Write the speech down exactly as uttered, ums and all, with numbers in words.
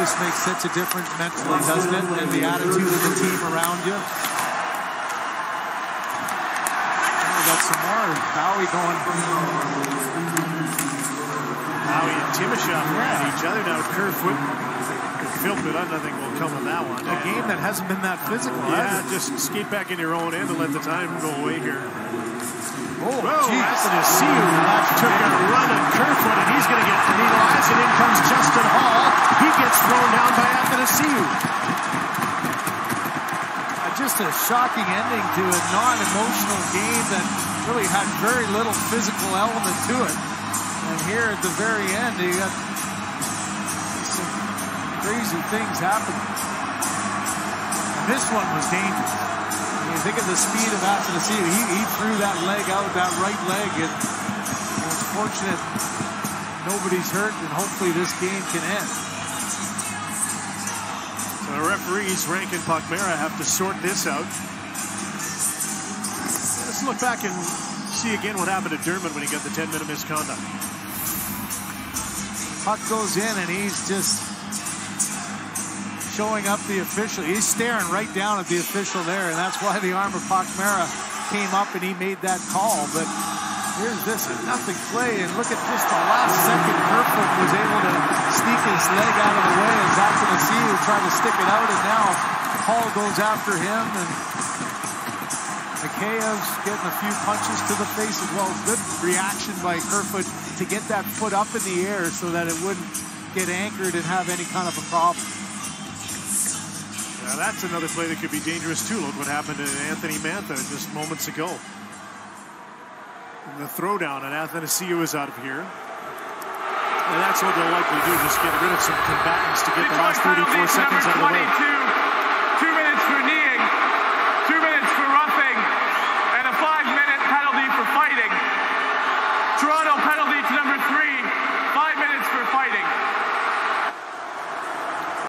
This makes such a difference mentally, doesn't it? And the attitude of the team around you. Oh, we got some more. Bowie going. Bowie and Timashov are at each other now. Kerfoot. Phil, but nothing will come of that one. A game that hasn't been that physical. Yeah, just skate back in your own end and let the time go away here. Oh, Whoa, Athanasiou took a run at Kerfoot, and he's going to get penalized, and in comes Justin Holl. He gets thrown down by Athanasiou. Uh, just a shocking ending to a non-emotional game that really had very little physical element to it. And here at the very end, you got some crazy things happening. And this one was dangerous. I mean, think of the speed of Athanasiou. He, he threw that leg out, that right leg, and it's fortunate nobody's hurt, and hopefully this game can end. So the referees, Rank and Pakmera, have to sort this out. Let's look back and see again what happened to Dermott when he got the ten minute misconduct. Puck goes in, and he's just showing up the official. He's staring right down at the official there, and that's why the arm of Pakmera came up and he made that call. But here's this, nothing play, and look at just the last second. Kerfoot was able to sneak his leg out of the way as Athanasiou tried to stick it out, and now Holl goes after him, and Mikheyev's getting a few punches to the face as well. Good reaction by Kerfoot to get that foot up in the air so that it wouldn't get anchored and have any kind of a problem. Now that's another play that could be dangerous too. Look what happened to Anthony Mantha just moments ago. And the throwdown, and Athanasiou is out of here. And that's what they'll likely do, just get rid of some combatants to get the last thirty-four seconds out of the way.